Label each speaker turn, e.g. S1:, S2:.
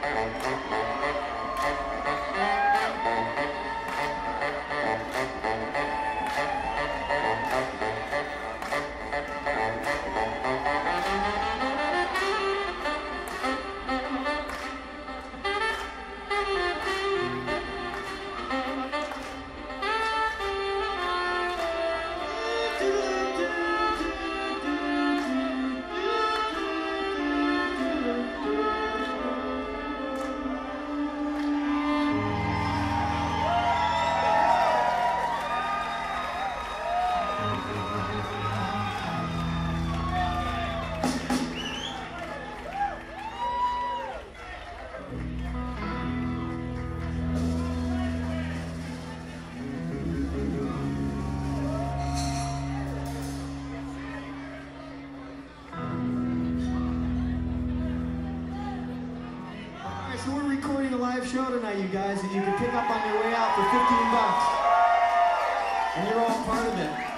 S1: So we're recording a live show tonight, you guys, that you can pick up on your way out for $15. And you're all part of it.